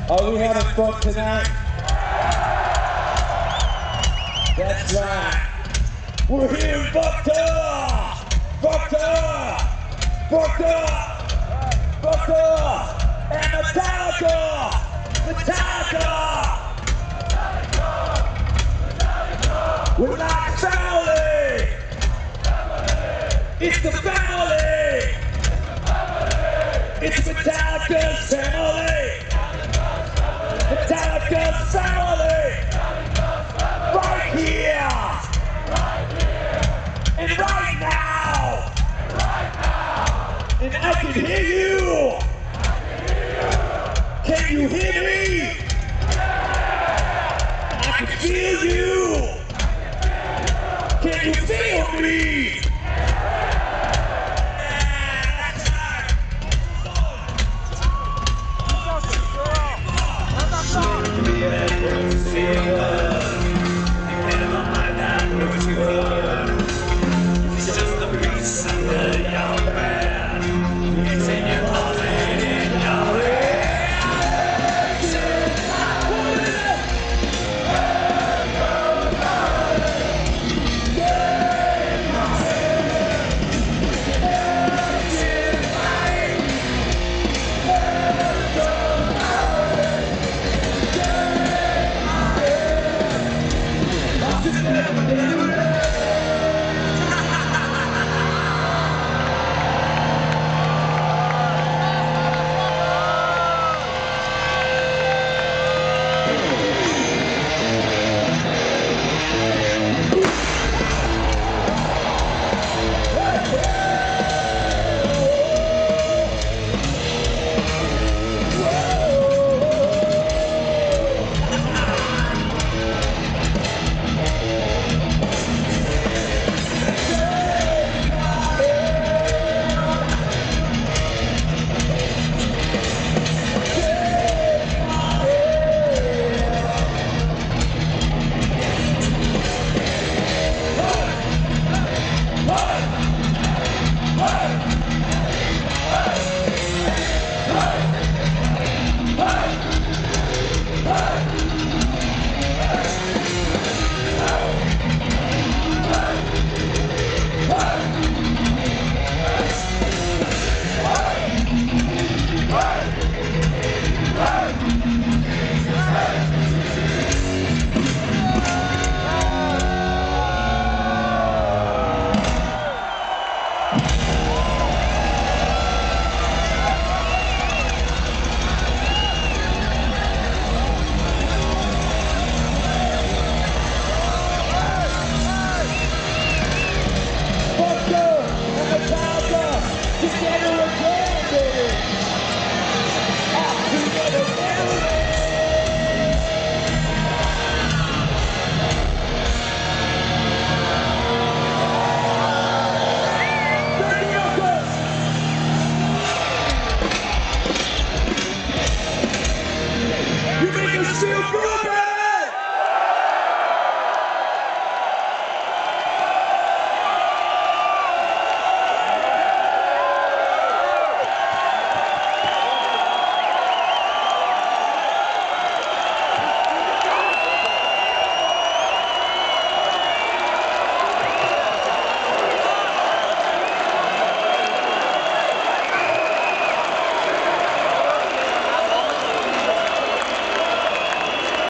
Are we having fun tonight? That's right. We're here in Werchter! Werchter! Werchter! Werchter! And MetallicA! MetallicA! We're like family! It's the family! It's MetallicA's family! MetallicA's family! Right here! And right now! And I can hear you! Can you hear me? I can feel you! Can you feel me? You make us feel good!